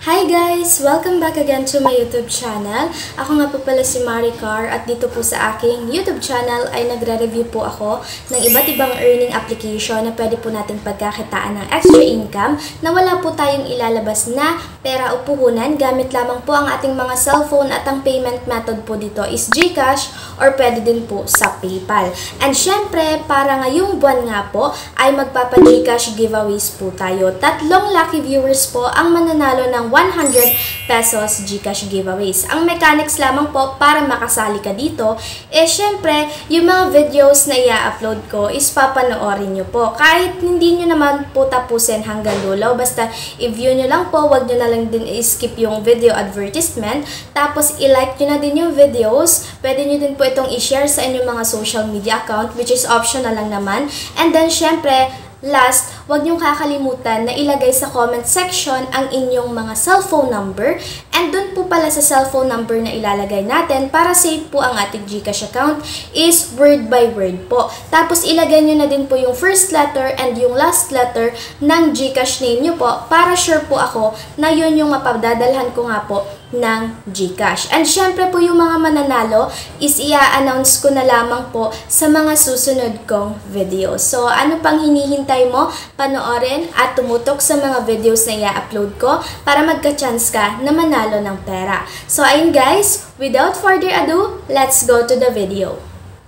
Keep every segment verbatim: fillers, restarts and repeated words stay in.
Hi guys! Welcome back again to my YouTube channel. Ako nga po pala si MagkakaPERA at dito po sa aking YouTube channel ay nagre-review po ako ng iba't ibang earning application na pwede po nating pagkakitaan ng extra income na wala po tayong ilalabas na pera o puhunan gamit lamang po ang ating mga cellphone at ang payment method po dito is Gcash or pwede din po sa PayPal. And syempre, para ngayong buwan nga po ay magpapa-Gcash giveaways po tayo. Tatlong lucky viewers po ang mananalo ng one hundred pesos Gcash giveaways. Ang mechanics lamang po para makasali ka dito, eh syempre, yung mga videos na i-upload ko is papanoorin nyo po. Kahit hindi nyo naman po tapusin hanggang dulo, basta i-view nyo lang po, wag nyo na lang din i-skip yung video advertisement, tapos i-like nyo na din yung videos. Pwede nyo din po itong i-share sa inyong mga social media account, which is optional lang naman. And then syempre, last, huwag niyong kakalimutan na ilagay sa comment section ang inyong mga cellphone number, and dun po pala sa cellphone number na ilalagay natin para safe po ang ating Gcash account is word by word po. Tapos ilagay niyo na din po yung first letter and yung last letter ng Gcash name niyo po para sure po ako na yun yung mapadadalhan ko nga po ng Gcash. And syempre po yung mga mananalo is i-announce ko na lamang po sa mga susunod kong video. So ano pang hinihintay mo? Panoorin at tumutok sa mga videos na i-upload ko para magka-chance ka na manalo ng pera. So ayun guys, without further ado, let's go to the video.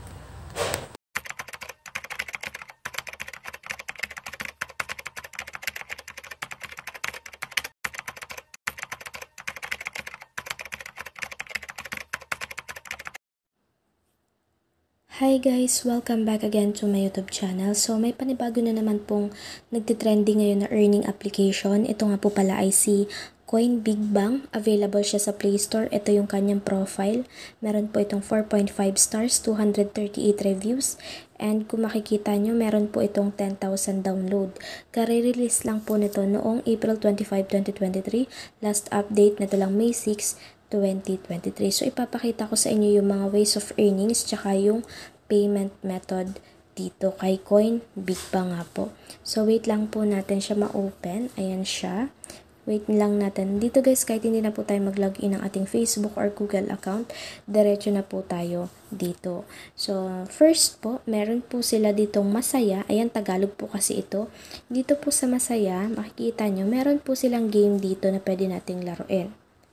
Hi guys! Welcome back again to my YouTube channel. So may panibago na naman pong nagtitrending ngayon na earning application. Ito nga po pala ay si Coin Big Bang. Available siya sa Play Store. Ito yung kanyang profile. Meron po itong four point five stars, two hundred thirty-eight reviews. And kung makikita nyo, meron po itong ten thousand download. Kare-release lang po nito noong April twenty-fifth, twenty twenty-three. Last update na ito lang May sixth, twenty twenty-three. So, ipapakita ko sa inyo yung mga ways of earnings tsaka yung payment method dito kay Coin Big Bang nga po. So, wait lang po natin siya ma-open. Ayan siya. Wait lang natin. Dito guys, kahit hindi na po tayo mag-login ng ating Facebook or Google account, diretso na po tayo dito. So, first po, meron po sila ditong Masaya. Ayan, Tagalog po kasi ito. Dito po sa Masaya, makikita nyo, meron po silang game dito na pwede nating laruin.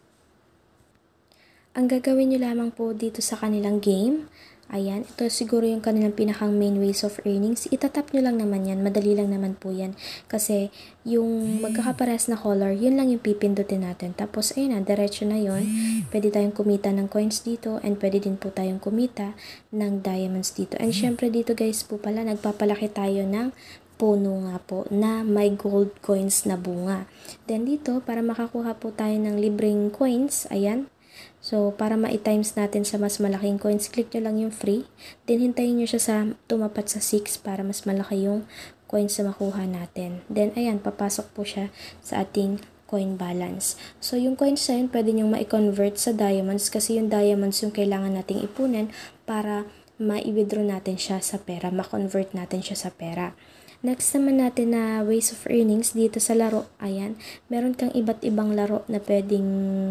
Ang gagawin nyo lamang po dito sa kanilang game, ayan, ito siguro yung kanilang pinakang main ways of earnings. Itatap nyo lang naman yan, madali lang naman po yan. Kasi yung magkakapares na color, yun lang yung pipindutin natin. Tapos ayun na, diretso na yun. Pwede tayong kumita ng coins dito and pwede din po tayong kumita ng diamonds dito. And syempre dito guys po pala, nagpapalaki tayo ng puno nga po na may gold coins na bunga. Then dito, para makakuha po tayo ng libreng coins, ayan. So, para ma-times natin sa mas malaking coins, click nyo lang yung free. Then, hintayin nyo siya sa tumapat sa six para mas malaki yung coins na makuha natin. Then, ayan, papasok po siya sa ating coin balance. So, yung coins na yun, pwede nyo ma-convert sa diamonds kasi yung diamonds yung kailangan nating ipunin para ma-withdraw natin siya sa pera, ma-convert natin siya sa pera. Next naman natin na ways of earnings dito sa laro. Ayan, meron kang iba't ibang laro na pwedeng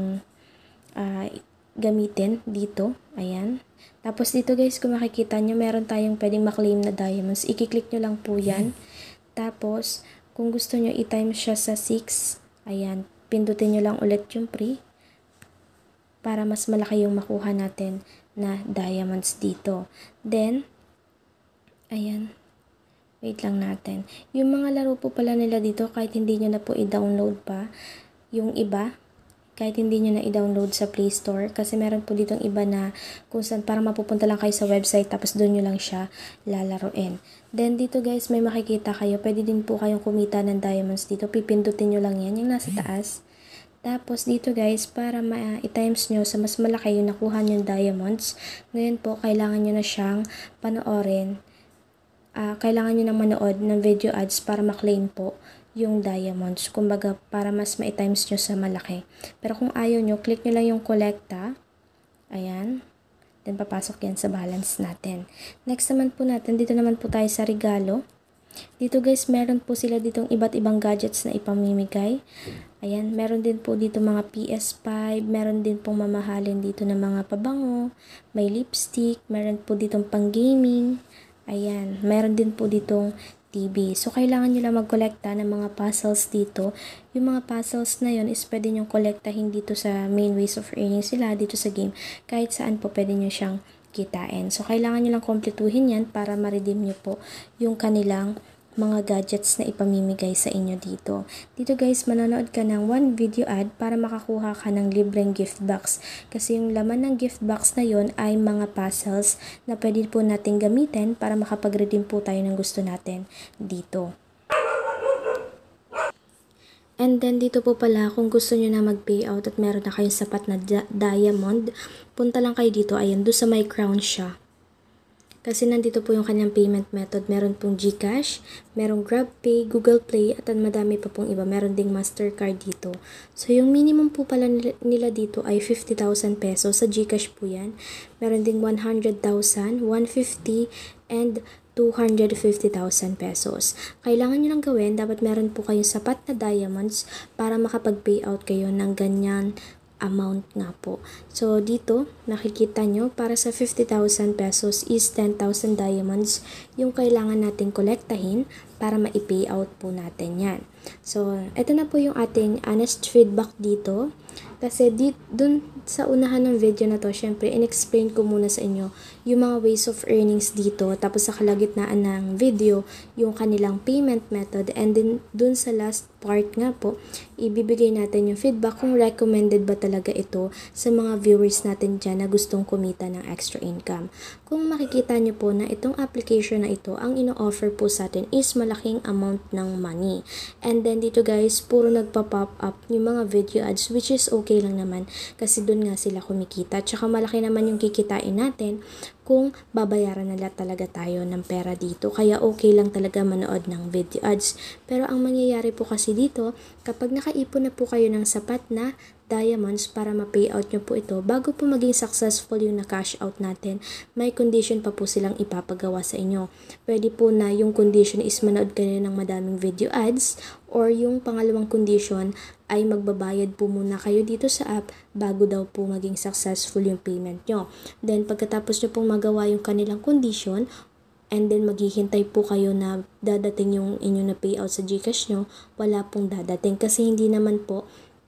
Uh, gamitin dito. Ayan. Tapos dito guys, kung makikita nyo, meron tayong pwedeng maklaim na diamonds. I-click nyo lang po yan. Tapos, kung gusto nyo i-time siya sa six, ayan, pindutin nyo lang ulit yung free para mas malaki yung makuha natin na diamonds dito. Then, ayan, wait lang natin. Yung mga laro po pala nila dito, kahit hindi nyo na po i-download pa, yung iba, kahit hindi nyo na i-download sa Play Store. Kasi meron po ditong iba na kung saan para mapupunta lang kayo sa website tapos doon nyo lang siya lalaroin. Then dito guys, may makikita kayo. Pwede din po kayong kumita ng diamonds dito. Pipindutin nyo lang yan, yung nasa taas. Tapos dito guys, para ma-times nyo sa mas malaki yung nakuha nyo yung diamonds, ngayon po, kailangan nyo na siyang panoorin. Uh, kailangan nyo na manood ng video ads para maklaim po yung diamonds. Kumbaga, para mas ma-times nyo sa malaki. Pero kung ayaw nyo, click nyo lang yung collecta. Ayan. Then, papasok yan sa balance natin. Next naman po natin, dito naman po tayo sa regalo. Dito guys, meron po sila ditong iba't ibang gadgets na ipamimigay. Ayan, meron din po dito mga P S five, meron din pong mamahalin dito na mga pabango, may lipstick, meron po ditong pang gaming. Ayan, meron din po ditong T V. So, kailangan nyo lang magkolekta ng mga puzzles dito. Yung mga puzzles na yon is pwede nyo kolektahin dito sa main ways of earning sila dito sa game. Kahit saan po pwede nyo siyang kitain. So, kailangan nyo lang kompletuhin yan para ma-redeem nyo po yung kanilang mga gadgets na ipamimigay sa inyo dito. Dito guys, manonood ka ng one video ad para makakuha ka ng libreng gift box. Kasi yung laman ng gift box na yon ay mga puzzles na pwede po natin gamitin para makapag-redeem po tayo ng gusto natin dito. And then, dito po pala, kung gusto nyo na mag-payout at meron na kayong sapat na diamond, punta lang kayo dito. Ayan, doon sa may crown siya. Kasi nandito po yung kanyang payment method. Meron pong Gcash, merong GrabPay, Google Play, at madami pa pong iba. Meron ding Mastercard dito. So, yung minimum po pala nila dito ay fifty thousand pesos. Sa Gcash po yan. Meron ding one hundred thousand, one hundred fifty, and two hundred fifty thousand pesos. Kailangan nyo lang gawin, dapat meron po kayong sapat na diamonds para makapag-payout kayo ng ganyan amount nga po. So, dito, nakikita nyo, para sa fifty thousand pesos is ten thousand diamonds yung kailangan natin kolektahin para ma-payout po natin yan. So, ito na po yung ating honest feedback dito. Kasi di, dun sa unahan ng video na to, syempre, in-explain ko muna sa inyo yung mga ways of earnings dito. Tapos sa kalagitnaan ng video, yung kanilang payment method. And then, dun sa last part nga po, ibibigay natin yung feedback kung recommended ba talaga ito sa mga viewers natin dyan na gustong kumita ng extra income. Kung makikita nyo po na itong application na ito, ang ino-offer po sa atin is malaking amount ng money. And then dito guys, puro nagpa-pop up yung mga video ads, which is okay lang naman kasi dun nga sila kumikita. Tsaka malaki naman yung kikitain natin kung babayaran nila talaga tayo ng pera dito. Kaya okay lang talaga manood ng video ads. Pero ang mangyayari po kasi dito, kapag nakaipon na po kayo ng sapat na diamonds para ma-payout nyo po ito, bago po maging successful yung na-cash out natin, may condition pa po silang ipapagawa sa inyo. Pwede po na yung condition is manood kayo ng madaming video ads, or yung pangalawang condition ay magbabayad po muna kayo dito sa app bago daw po maging successful yung payment nyo. Then, pagkatapos nyo pong magawa yung kanilang condition, and then maghihintay po kayo na dadating yung inyong na payout sa Gcash nyo, wala pong dadating kasi hindi naman po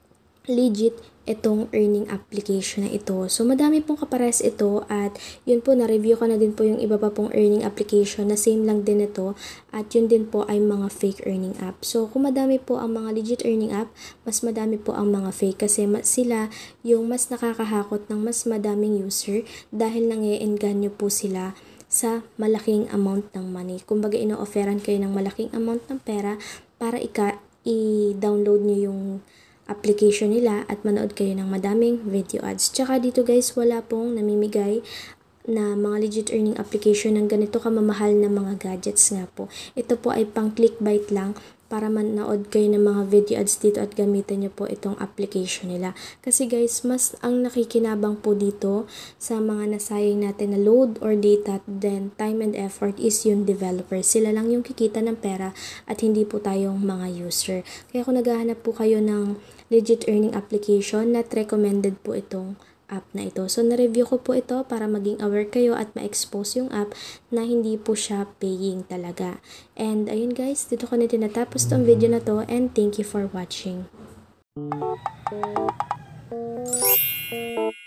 legit itong earning application na ito. So, madami pong kapares ito at yun po, na-review ko na din po yung iba pa pong earning application na same lang din ito at yun din po ay mga fake earning app. So, kung madami po ang mga legit earning app, mas madami po ang mga fake kasi sila yung mas nakakahakot ng mas madaming user dahil nang-e-engganyo po sila sa malaking amount ng money. Kumbaga, ino-offeran kayo ng malaking amount ng pera para ika i-download nyo yung application nila at manood kayo ng madaming video ads. Tsaka dito guys, wala pong namimigay na mga legit earning application ng ganito kamamahal na mga gadgets nga po. Ito po ay pang clickbait lang para manood kayo ng mga video ads dito at gamitin nyo po itong application nila. Kasi guys, mas ang nakikinabang po dito sa mga nasayang natin na load or data, then time and effort is yung developer. Sila lang yung kikita ng pera at hindi po tayong mga user. Kaya kung naghahanap po kayo ng legit earning application, not recommended po itong app na ito. So, na-review ko po ito para maging aware kayo at ma-expose yung app na hindi po siya paying talaga. And, ayun guys, dito ko na tinatapos tong video na to and thank you for watching.